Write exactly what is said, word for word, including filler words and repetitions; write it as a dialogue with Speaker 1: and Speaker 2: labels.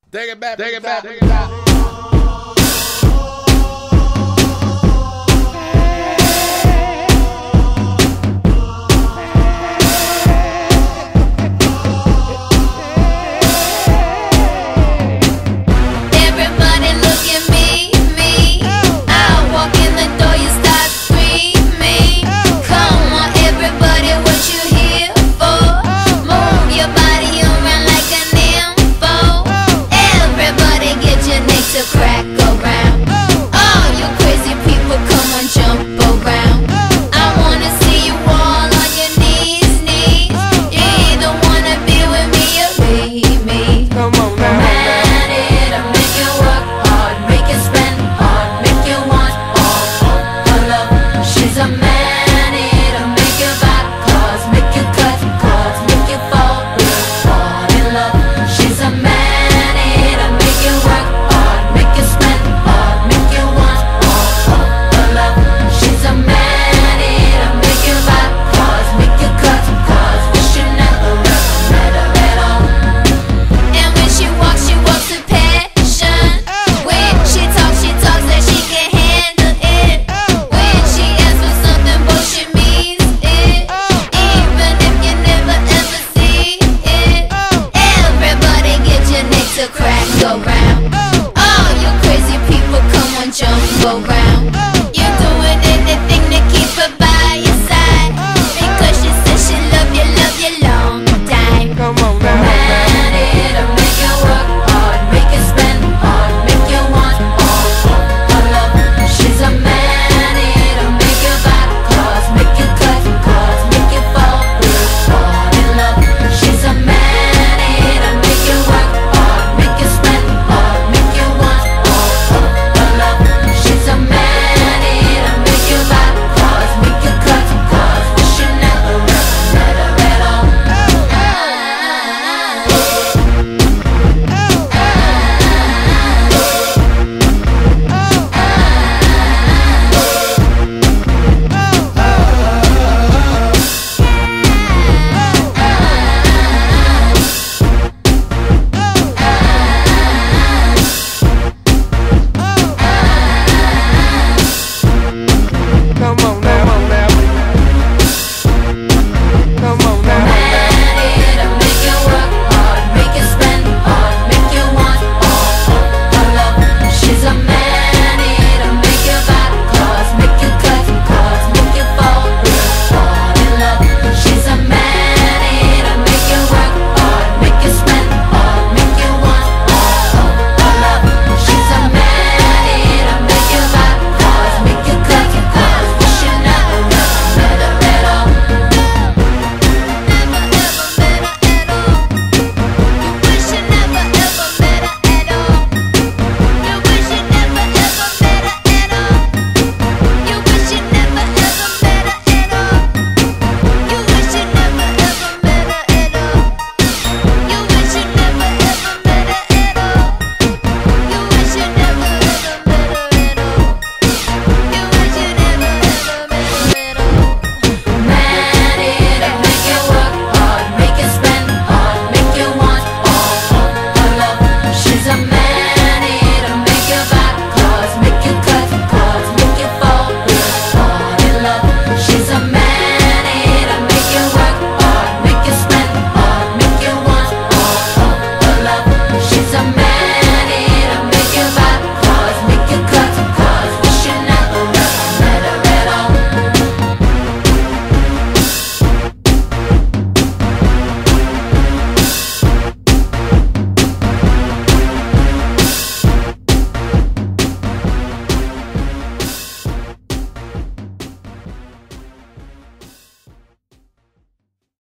Speaker 1: Take it back, take it back, take it back.
Speaker 2: Go round. You're doing anything to keep her by your side, because she said she love you, love you long time.
Speaker 1: Come on now.
Speaker 2: Man, it'll make you work hard, make you spend hard, make you want all her love. She's a man, it'll make you buy cars, make you cut cars, make you fall hard in love. She's a man, it'll make you work hard, make you spend hard, make you want all her love. She's a man, it'll make you buy cars, make you cut cars, wish you never ever met her at all.
Speaker 1: Come on now, come on now. Come on now.
Speaker 2: Man, it'll make you work hard, make you spend hard, make you want all her love. She's a man, it'll make you buy cars, make you cut cars, make you fall hard in love. She's a man, it'll make you work hard, make you spend hard, make you want all her love. She's a man, it'll make you buy cars, make you cut cars, wish you never ever met her at all. Never ever met her at all. You wish you never ever met her at all. You wish you never ever met her at all. You wish you never ever met her at all. You wish you never ever met her at all. You wish you never ever met her at all. You wish you never ever met her at all. You wish you never ever met her at all. Man, it'll make you work hard, make you spend hard, make you want all her love. She's a man, it'll make you buy cars, make you cut cars, make you fall hard in love. She's a man, it'll make you work hard, make you spend hard, make you want all her love. She's a man.